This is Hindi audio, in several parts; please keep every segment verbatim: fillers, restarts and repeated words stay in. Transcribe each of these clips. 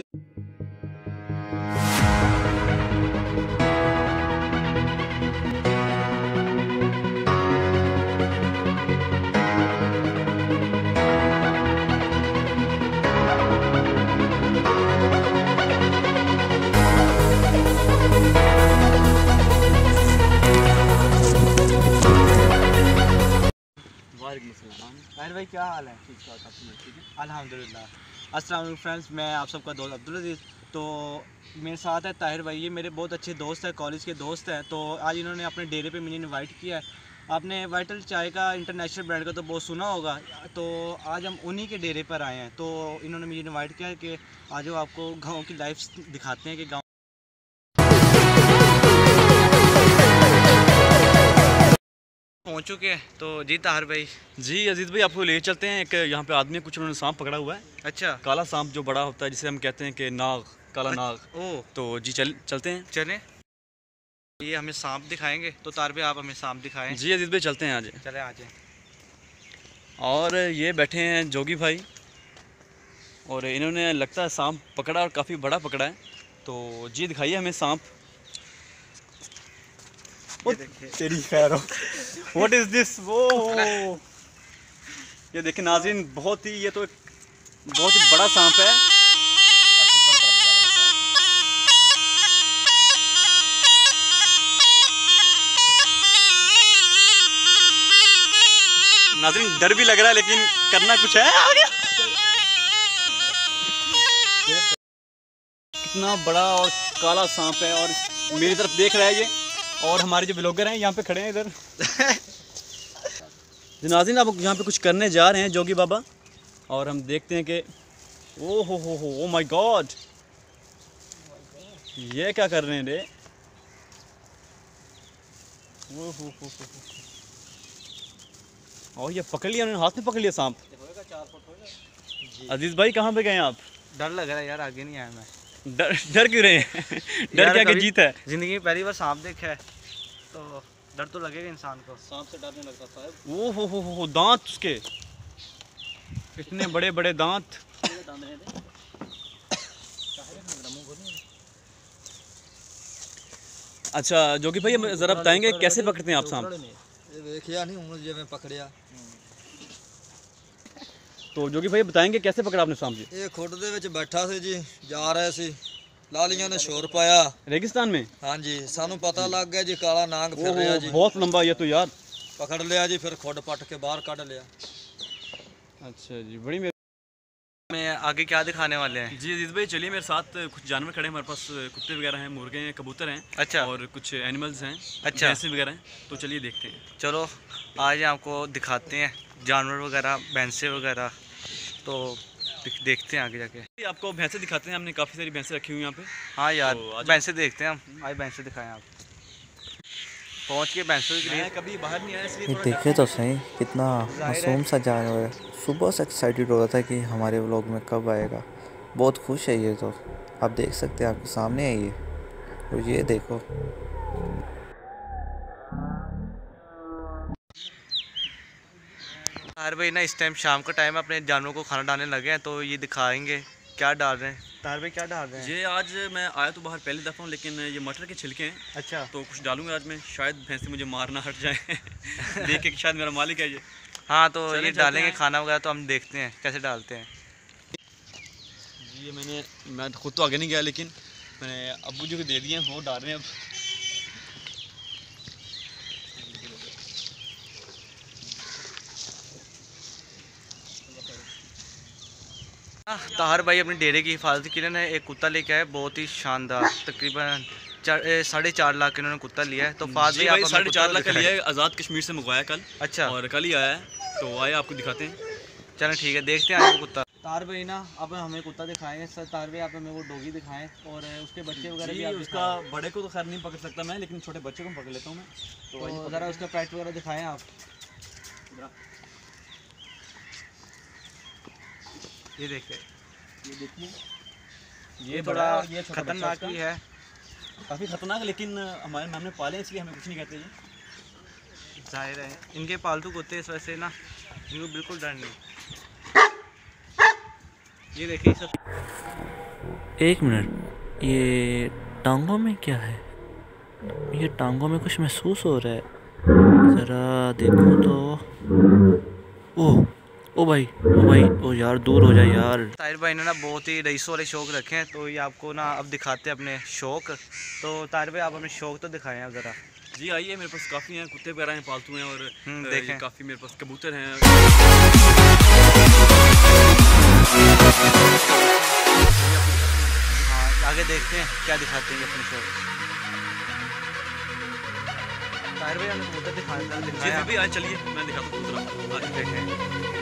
ताहिर भाई क्या हाल है? ठीक है अल्हम्दुलिल्लाह। अस्सलाम वालेकुम फ्रेंड्स, मैं आप सबका दोस्त अब्दुल अजीज़। तो मेरे साथ है ताहिर भाई, ये मेरे बहुत अच्छे दोस्त हैं, कॉलेज के दोस्त हैं। तो आज इन्होंने अपने डेरे पे मुझे इनवाइट किया है। आपने वाइटल चाय का इंटरनेशनल ब्रांड का तो बहुत सुना होगा, तो आज हम उन्हीं के डेरे पर आए हैं। तो इन्होंने मुझे इन्वाइट किया है कि आज वो आपको गाँव की लाइफ दिखाते हैं कि गाँव पहुँच चुके हैं। तो जी ताहिर भाई। जी अजीज़ भाई, आपको ले चलते हैं। एक यहाँ पे आदमी कुछ उन्होंने सांप पकड़ा हुआ है। अच्छा, काला सांप जो बड़ा होता है, जिसे हम कहते हैं कि नाग, काला नाग। ओह, तो जी चल चलते हैं। चलें। ये हमें सांप दिखाएंगे, तो ताहिर भाई आप हमें सांप दिखाएं। जी अजीज़ भाई चलते हैं आज। चले आ जाए। और ये बैठे हैं जोगी भाई, और इन्होंने लगता है सांप पकड़ा और काफ़ी बड़ा पकड़ा है। तो जी दिखाइए हमें सांप। तेरी खैर हो। What is this? वो ये देखिए नाज़रीन, बहुत ही ये तो एक बहुत ही बड़ा सांप है। नाज़रीन डर भी लग रहा है, लेकिन करना कुछ है। आ गया। कितना बड़ा और काला सांप है, और मेरी तरफ देख रहा है ये। और हमारे जो ब्लॉगर हैं यहाँ पे खड़े हैं इधर। नाज़रीन आप यहाँ पे कुछ करने जा रहे हैं जोगी बाबा, और हम देखते हैं कि ओ हो हो हो ओ माय गॉड, ये क्या कर रहे हैं रे? ओ हो हो हो और ये पकड़ लिया उन्होंने, हाथ में पकड़ लिया सांप। अजीज़ भाई कहाँ पे गए आप? डर लग रहा है यार, आगे नहीं आया मैं। डर डर क्यों रहे हैं? डर क्या कि जीत है। जिंदगी में पहली बार सांप देखा है, तो डर तो लगेगा इंसान को। सांप से डरने लगता था। ओ हो हो हो दांत उसके इतने बड़े बड़े दांत। अच्छा जोगी भाई, जरा बताएंगे कैसे पकड़ते हैं आप सांप? देखिया नहीं मुझे मैं पकड़िया। तो जोगी भाई बताएंगे कैसे पकड़ा आपने सांप जी? ये खुड दे विच बैठा सी जी, जा रहे सी, लालियां ने शोर पाया रेगिस्तान में। हाँ जी, सानू पता लग गया जी काला नाग फिर रहा जी। बहुत लंबा ये तो यार। पकड़ लिया जी, फिर खुड पट के बाहर काट लिया। अच्छा जी, बड़ी मेहरबानी। में आगे क्या दिखाने वाले हैं? जी अजीज़ भाई चलिए, मेरे साथ कुछ जानवर खड़े हैं हमारे पास। कुत्ते वगैरह हैं, मुर्गे हैं, कबूतर हैं। अच्छा, और कुछ एनिमल्स हैं। अच्छा, भैंसे वगैरह हैं। तो चलिए देखते हैं। चलो आज आपको दिखाते हैं जानवर वगैरह, भैंसे वगैरह। तो देखते हैं आगे जाके। आपको भैंसे दिखाते हैं, हमने काफ़ी सारी भैंसें रखी हुई यहाँ पे। हाँ यार, तो भैंसे देखते हैं हम। आज भैंसे दिखाएं आप। पहुँच के भैंसों के लिए कभी बाहर नहीं आया, इसलिए ये देखे तो सही कितना मासूम सा जानवर है। सुबह से एक्साइटेड हो रहा था कि हमारे व्लॉग में कब आएगा। बहुत खुश है ये तो, आप देख सकते हैं, आपके सामने है ये। और ये देखो, ताहिर भाई ना इस टाइम शाम का टाइम है, अपने जानवरों को खाना डालने लगे हैं। तो ये दिखाएंगे क्या डाल रहे हैं। ताहिर भाई क्या डाल रहे हैं? ये आज मैं आया तो बाहर पहली दफ़ा हूँ, लेकिन ये मटर के छिलके हैं। अच्छा, तो कुछ डालूंगा आज मैं, शायद भैंसे मुझे मारना हट जाए। देख के शायद मेरा मालिक है ये। हाँ तो ये डालेंगे खाना वगैरह, तो हम देखते हैं कैसे डालते हैं। जी ये मैंने मैं खुद तो आगे नहीं गया, लेकिन मैंने अब्बू जी को दे दिए हैं, वो डाल रहे हैं अब। ताहिर भाई अपने डेरे की हिफाजत के लिए ना एक कुत्ता लेके आए, बहुत ही शानदार। तकरीबन साढ़े चार लाख इन्होंने कुत्ता लिया है। तो फाद भाई आप साढ़े चार लाख का लिया है, आज़ाद कश्मीर से मंगवाया कल। अच्छा, और कल ही आया है। तो आए आपको दिखाते हैं। चलो ठीक है, देखते हैं आपको कुत्ता। ताहिर भाई ना अब हमें कुत्ता दिखाएंगे। सर ताहिर भाई आप हमें वो डॉगी दिखाएं, और उसके बच्चे वगैरह भी। उसका बड़े को तो खैर नहीं पकड़ सकता मैं, लेकिन छोटे बच्चे को पकड़ लेता हूँ मैं। तो ज़रा उसका पेट वगैरह दिखाएं आप। ये देखिए, ये देखिए, ये थोड़ा खतरनाक भी है, काफ़ी खतरनाक, लेकिन हमारे हमने पाले इसलिए हमें कुछ नहीं कहते ये। जाहिर है इनके पालतू कुत्ते इस वजह से ना इनको बिल्कुल डर नहीं। ये देखिए सब एक मिनट, ये टांगों में क्या है? ये टांगों में कुछ महसूस हो रहा है, ज़रा देखो तो। ओह ओ भाई, ओ भाई, ओ यार दूर हो जाए यार। ताहिर भाई ने ना बहुत ही रईसों वाले शौक रखे हैं, तो ये आपको ना अब दिखाते हैं अपने शौक। तो ताहिर भाई आप अपने शौक तो दिखाएं आप ज़रा। जी आइए, मेरे पास काफ़ी हैं, कुत्ते वगैरह हैं, पालतू हैं, और हम्म, अ, देखें। ये काफ़ी मेरे पास कबूतर हैं। हाँ, आगे देखते हैं क्या दिखाते हैं ये अपने शौक। ताहिर भाई हमने कबूतर दिखाए जी दिखाया जी भी आज चलिए मैं दिखाता हूँ कबूतर आपको। आज देखें,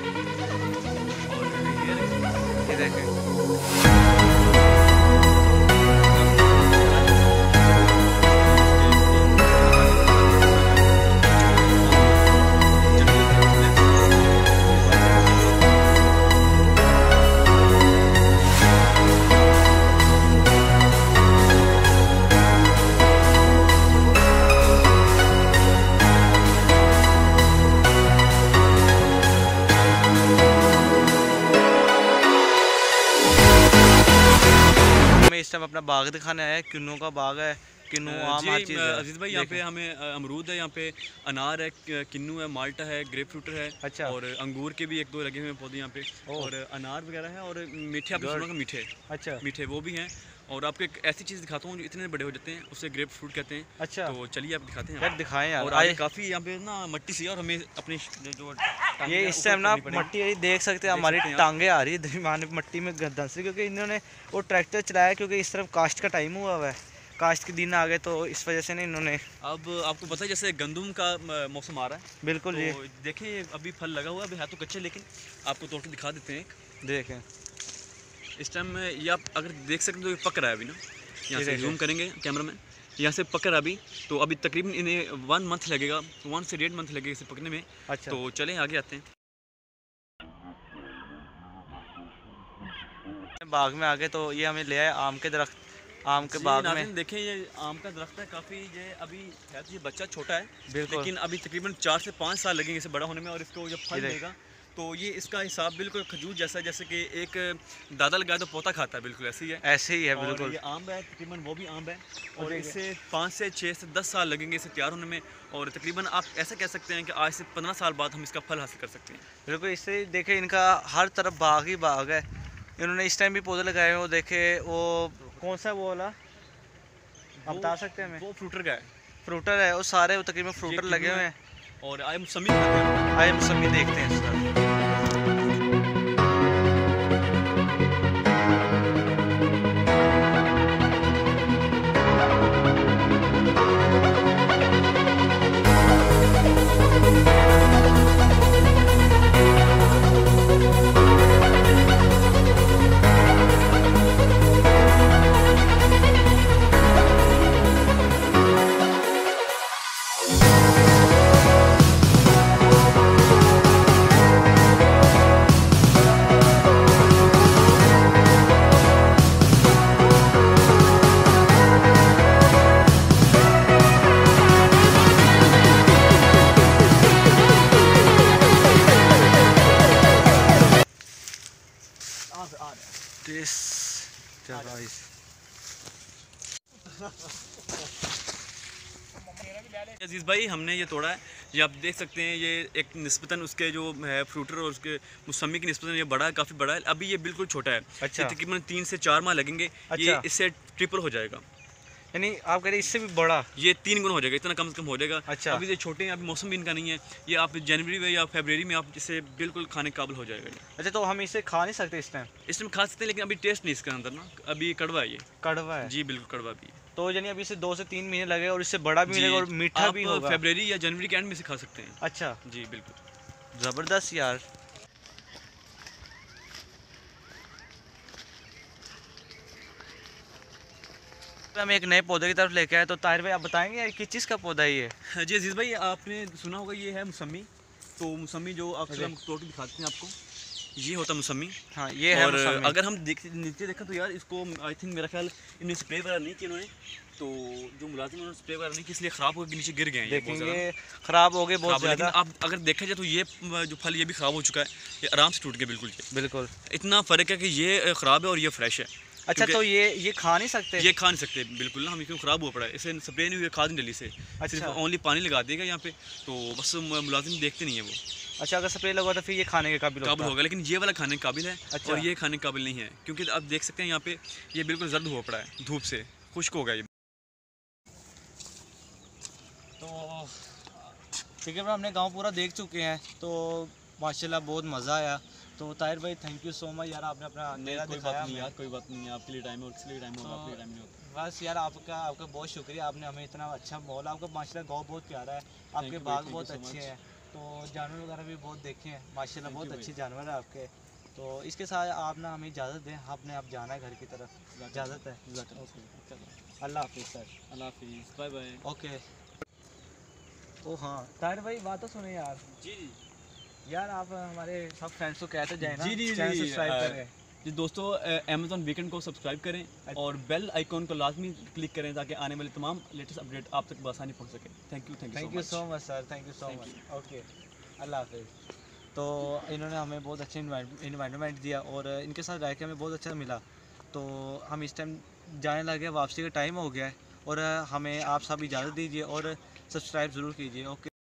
और ये रहे। ये देखें। हमें इस टाइम अपना बाग दिखाने आया है, किन्नू का बाग है। किन्नू आम जी हर चीज़ है। अजीज भाई, यहाँ पे देखें। हमें अ, अमरूद है, यहाँ पे अनार है, क- किन्नू है, माल्टा है, ग्रेप फ्रूटर है, अच्छा। और अंगूर के भी एक दो लगे हुए हैं पौधे यहाँ पे, ओह। और अनार वगैरह है, और मीठे आपने Good. सुना होगा, मीठे अच्छा मीठे वो भी हैं। और आपको एक ऐसी चीज़ दिखाता हूँ जो इतने बड़े हो जाते हैं, उसे ग्रेप फ्रूट कहते हैं। अच्छा, तो चलिए आप दिखाते हैं। यार दिखाएं यार। और आए आगे काफ़ी यहाँ पे ना मट्टी सी है, और हमें अपनी श- जो टांगें ये हैं, इस ऊपर टाइम ना करनी पड़ेंगी। मट्टी देख सकते हैं, देख हमारी सकते हैं आप। टांगे आ रही है दरमियान मट्टी में धंस रही, क्योंकि इन्होंने वो ट्रैक्टर चलाया, क्योंकि इस तरफ काश्त का टाइम हुआ हुआ है, काश्त के दिन आ गए, तो इस वजह से ना इन्होंने। अब आपको पता है जैसे गंदम का म, मौसम आ रहा है, बिल्कुल ये तो देखिए ये अभी फल लगा हुआ है, अभी है तो कच्चे, लेकिन आपको तोड़ के दिखा देते हैं एक। देखें। इस टाइम में ये आप अगर देख सकते हैं तो ये पक रहा है अभी ना, यहाँ ये से देखें। जूम करेंगे कैमरा में, यहाँ से पक रहा है अभी, तो अभी तकरीबन इन्हें वन मंथ लगेगा, वन से डेढ़ मंथ लगेगा इसे पकने में। अच्छा, तो चलें आगे आते हैं। बाग में आ गए, तो ये हमें ले आए आम के दरख्त, आम के जी बाग में। नाज़रीन, देखें ये आम का दरख्त है, काफ़ी ये अभी है तो ये बच्चा छोटा है, बिल्कुल। लेकिन अभी तकरीबन चार से पाँच साल लगेंगे इसे बड़ा होने में, और इसको जब फल ये देख। देगा तो ये इसका हिसाब बिल्कुल खजूर जैसा है, जैसे कि एक दादा लगाया तो पोता खाता है, बिल्कुल ऐसे ही है। ऐसे ही है और बिल्कुल। ये आम है, तकरीबन वो भी आम है, और देखिए। इससे पाँच से छः से दस साल लगेंगे इसे तैयार होने में, और तकरीबन आप ऐसा कह सकते हैं कि आज से पंद्रह साल बाद हम इसका फल हासिल कर सकते हैं। बिल्कुल, इससे देखे इनका हर तरफ बाग ही बाग है। इन्होंने इस टाइम भी पौधे लगाए हुए, वो देखे वो कौन सा वो वाला आप वो- बता सकते हैं हमें? वो फ्रूटर का है, फ्रूटर है वो सारे, वो तकरीबन ये फ्रूटर किन्नू लगे हुए है, हैं। और आई मौसमी खाते हैं। आइए हम सभी देखते हैं इस तरफ। This device. अजीज़ भाई, हमने ये तोड़ा है, ये आप देख सकते हैं, ये एक निस्बतन उसके जो है फ्रूटर और उसके मौसमी की निस्बतन ये बड़ा है, काफ़ी बड़ा है। अभी ये बिल्कुल छोटा है, अच्छा। ये तकरीबन तीन से चार माह लगेंगे, ये अच्छा। इससे ट्रिपल हो जाएगा, यानी आप कह रहे हैं इससे भी बड़ा? ये तीन गुना हो जाएगा, इतना कम से कम हो जाएगा। अच्छा। अभी ये छोटे हैं, अभी मौसम भी इनका नहीं है, ये आप जनवरी में या फरवरी में आप इसे बिल्कुल खाने के काबिल हो जाएगा। ये अच्छा, तो हम इसे खा नहीं सकते इस टाइम? इस टाइम खा सकते हैं, लेकिन अभी टेस्ट नहीं इसके अंदर ना, अभी कड़वा है ये। कड़वा है जी बिल्कुल कड़वा भी है। तो यानी अभी इसे दो से तीन महीने लगे और इससे बड़ा भी जी, मिलेगा और मीठा आप भी होगा। फरवरी या जनवरी के एंड में इसे खा सकते हैं। अच्छा, जी बिल्कुल। ज़बरदस्त यार। हम एक नए पौधे की तरफ लेके आए, तो ताहिर भाई आप बताएंगे यार किस चीज़ का पौधा है ये? जी अजीज़ भाई, आपने सुना होगा ये है मौसमी, तो मौसमी जो अक्सर हम तोड़ के दिखाते हैं आपको, ये होता है मौसमी। हाँ, ये है और मौसमी। अगर हम देख नीचे देखा तो यार इसको आई थिंक मेरा ख्याल इन्होंने स्प्रे वगैरह नहीं किया इन्होंने, तो जो मुलाजिम उन्होंने स्प्रे वगैरह नहीं किया, इसलिए ख़राब होकर नीचे गिर गए हैं ये बहुत ज़्यादा। देखेंगे ख़राब हो गए बहुत ख़राब है, लेकिन ज़्यादा। आप अगर देखा जाए तो ये जो फल ये भी ख़राब हो चुका है, ये आराम से टूट गया बिल्कुल। ये बिल्कुल। इतना फ़र्क है कि ये ख़राब है और ये फ्रेश है। अच्छा, क्योंकि तो ये ये खा नहीं सकते? ये खा नहीं सकते बिल्कुल ना, हम क्यों ख़राब हुआ पड़ा है, इसे स्प्रे नहीं हुई, खाद नहीं डली से, अच्छा। सिर्फ ओनली पानी लगा देगा यहाँ पे, तो बस म- मुलाजिम देखते नहीं है वो अच्छा, अगर स्प्रे लगा तो फिर ये खाने के काबिल काबिल होता होगा, लेकिन ये वाला खाने के काबिल है अच्छा। और ये खाने के काबिल नहीं है, क्योंकि आप देख सकते हैं यहाँ पे ये बिल्कुल जर्द हुआ पड़ा है धूप से, खुश्क हो गया ये। तो ठीक है भाई, हमने गांव पूरा देख चुके हैं, तो माशाल्लाह बहुत मज़ा आया। तो ताहिर भाई थैंक यू सो मच यार, आपने अपना अंधेरा कोई दिखाया बात नहीं हमें। यार, कोई बात नहीं है, आपके लिए टाइम है, उसके लिए टाइम होगा, आपके लिए टाइम नहीं होगा। बस यार आपका आपका बहुत शुक्रिया, आपने हमें इतना अच्छा माहौल, आपका माशाल्लाह गांव बहुत प्यारा है, आपके you भाई, बाग thank you बहुत so अच्छे much। हैं, तो जानवर वगैरह भी बहुत देखे हैं माशाल्लाह, Thank बहुत you अच्छे भाई। जानवर है आपके। तो इसके साथ आप ना हमें इजाज़त दें, आपने आप जाना है घर की तरफ, इजाज़त है। अल्लाह हाफिज़ सर। अल्लाह हाफिज़, बाय बाय। ओके। ओ हाँ ताहिर भाई बात तो सुने यार, जी जी यार आप हमारे सब फ्रेंड्स को कहते जाए ना, जी जी चैनल जी, सब्सक्राइब अ, करें। जी दोस्तों, अमेज़ॉन वीकेंड को सब्सक्राइब करें और बेल आइकॉन को लाजमी क्लिक करें ताकि आने वाले तमाम लेटेस्ट अपडेट आप तक बआसानी पहुंच सके। Thank you thank you thank you so much sir, thank you so Thank much. Okay, अल्लाह हाफिज़। तो इन्होंने हमें बहुत अच्छे इन्वायरमेंट दिया और इनके साथ रह के हमें बहुत अच्छा मिला। तो हम इस टाइम जाने लगे, वापसी का टाइम हो गया है, और हमें आप सब इजाज़त दीजिए और सब्सक्राइब ज़रूर कीजिए। ओके।